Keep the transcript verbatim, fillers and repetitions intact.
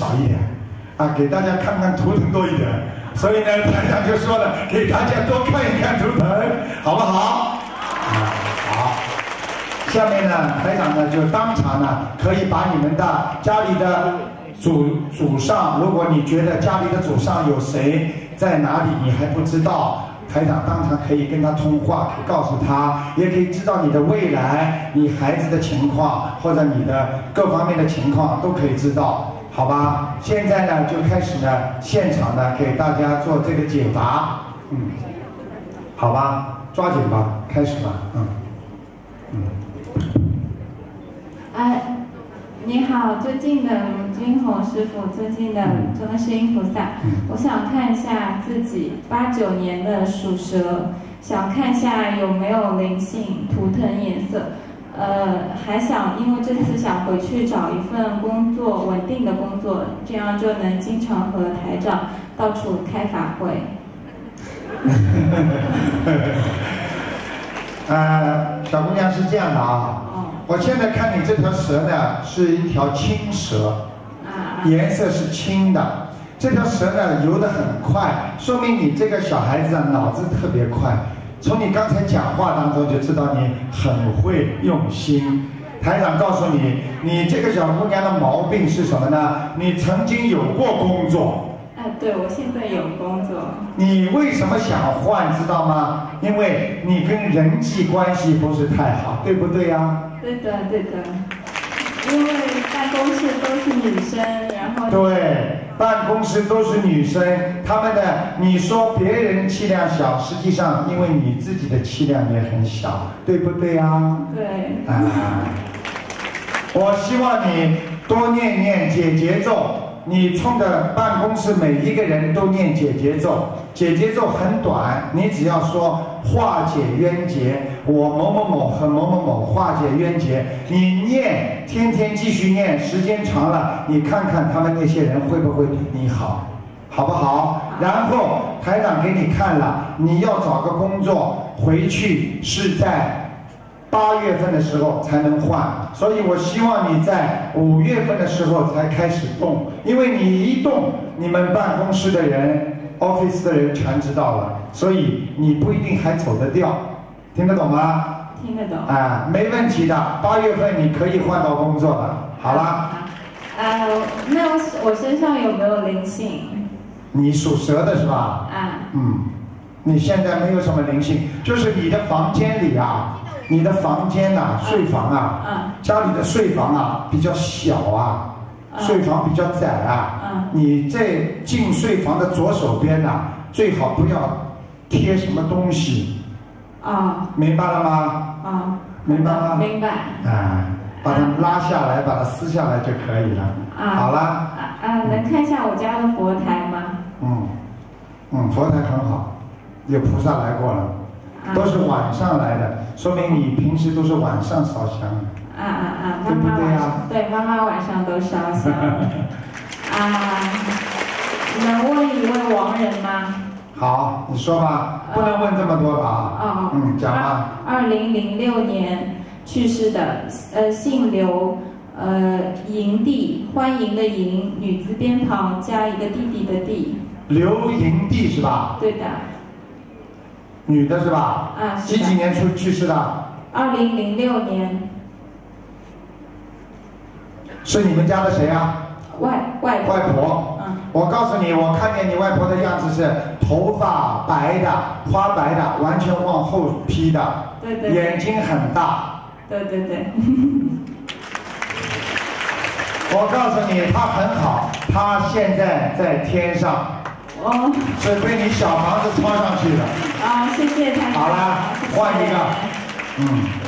少一点，啊，给大家看看图腾多一点。所以呢，台长就说了，给大家多看一看图腾，好不好？啊，好。下面呢，台长呢就当场呢可以把你们的家里的祖祖上，如果你觉得家里的祖上有谁在哪里，你还不知道。台长当场可以跟他通话，可以告诉他，也可以知道你的未来，你孩子的情况或者你的各方面的情况都可以知道，好吧？现在呢就开始呢现场呢给大家做这个解答，嗯，好吧，抓紧吧，开始吧，嗯嗯。 哎，你好，尊敬的卢军宏师傅，尊敬的观世音菩萨，我想看一下自己八九年的属蛇，想看一下有没有灵性、图腾颜色，呃，还想因为这次想回去找一份工作，稳定的工作，这样就能经常和台长到处开法会。 呃，小姑娘是这样的啊。我现在看你这条蛇呢，是一条青蛇，颜色是青的。这条蛇呢游得很快，说明你这个小孩子啊脑子特别快。从你刚才讲话当中就知道你很会用心。台长告诉你，你这个小姑娘的毛病是什么呢？你曾经有过工作。 啊，对，我现在有工作。 你为什么想换，知道吗？因为你跟人际关系不是太好，对不对呀？ 对的，对的。因为办公室都是女生，然后对，办公室都是女生，她们的你说别人气量小，实际上因为你自己的气量也很小，对不对呀？ 对。 啊，我希望你多念念解结咒。你冲着办公室每一个人都念解结咒，解结咒很短，你只要说化解冤结，我某某某和某某某化解冤结，你念，天天继续念，时间长了，你看看他们那些人会不会对你好，好不好？然后台长给你看了，你要找个工作，回去是在八月份的时候才能换，所以我希望你在五月份的时候才开始动，因为你一动，你们办公室的人、office 的人全知道了，所以你不一定还走得掉，听得懂吗？ 听得懂。 啊，没问题的，八月份你可以换到工作的，好啦。 呃，那我我身上有没有灵性？ 你属蛇的是吧？ 啊。 嗯，你现在没有什么灵性，就是你的房间里啊。你的房间呐、啊，睡房啊， 嗯、 家里的睡房啊比较小啊，嗯、睡房比较窄啊。嗯、你在进睡房的左手边呐、啊，最好不要贴什么东西。 啊、 明白了吗？ 啊、 明白吗？ 明白。 啊，把它拉下来，把它撕下来就可以了。 啊， 好了。 啊啊，能看一下我家的佛台吗？ 嗯，嗯，佛台很好，有菩萨来过了。都是晚上来的，说明你平时都是晚上烧香。 啊啊啊！ 对不对呀？ 对，妈妈晚上都烧香。啊，能问一位亡人吗？ 好，你说吧，不能问这么多吧？ 哦， 嗯，讲吧。 二零零六年去世的，呃，姓刘，呃，营地，欢迎的迎，女字边旁加一个弟弟的弟。 刘营地是吧？ 对的。 女的是吧？ 啊，是的。 几几年出去世的？ 二零零六年。 是你们家的谁啊？ 外外婆。 外婆。嗯。我告诉你，我看见你外婆的样子是头发白的，花白的，完全往后披的。 对对。 眼睛很大。 对对对。 我告诉你，她很好，她现在在天上。 哦， 是被你小房子抄上去的。 啊，谢谢台长。 好了，换一个。嗯。